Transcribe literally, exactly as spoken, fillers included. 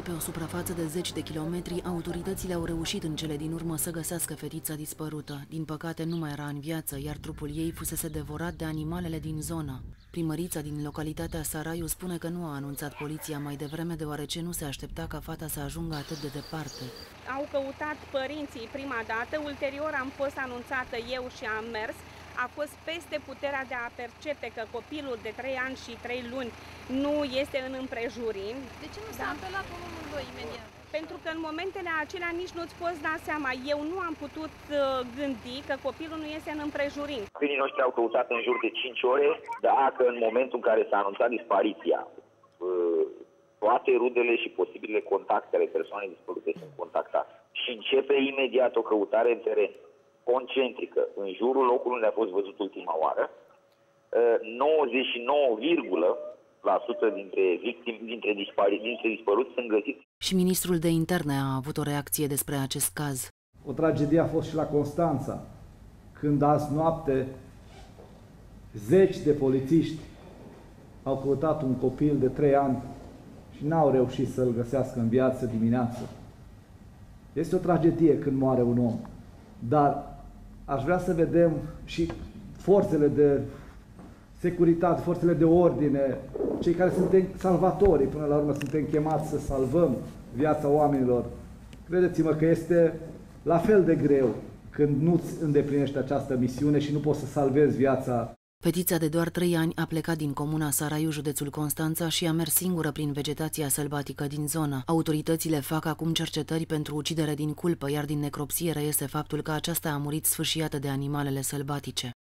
pe o suprafață de zeci de kilometri, autoritățile au reușit în cele din urmă să găsească fetița dispărută. Din păcate, nu mai era în viață, iar trupul ei fusese devorat de animalele din zonă. Primărița din localitatea Saraiu spune că nu a anunțat poliția mai devreme, deoarece nu se aștepta ca fata să ajungă atât de departe. Au căutat părinții prima dată, ulterior am fost anunțată eu și am mers. A fost peste puterea de a percepe că copilul de trei ani și trei luni nu este în împrejurim. De ce nu s-a da. apelat unu unu doi imediat? Pentru că în momentele acelea nici nu-ți poți da seama. Eu nu am putut gândi că copilul nu este în împrejurim. Copiii noștri au căutat în jur de cinci ore, dacă în momentul în care s-a anunțat dispariția, toate rudele și posibile contacte ale persoanei dispărute sunt contactate. Și începe imediat o căutare în teren concentrică, în jurul locului unde a fost văzut ultima oară. nouăzeci și nouă la sută dintre victime, dintre, dispari, dintre dispăruți sunt găsiți. Și ministrul de interne a avut o reacție despre acest caz. O tragedie a fost și la Constanța, când azi noapte zeci de polițiști au căutat un copil de trei ani și n-au reușit să-l găsească în viață dimineață. Este o tragedie când moare un om, dar aș vrea să vedem și forțele de securitate, forțele de ordine, cei care sunt salvatorii, până la urmă suntem chemați să salvăm viața oamenilor. Credeți-mă că este la fel de greu când nu-ți îndeplinești această misiune și nu poți să salvezi viața. Fetița de doar trei ani a plecat din comuna Saraiu, județul Constanța, și a mers singură prin vegetația sălbatică din zonă. Autoritățile fac acum cercetări pentru ucidere din culpă, iar din necropsie reiese faptul că aceasta a murit sfâșiată de animalele sălbatice.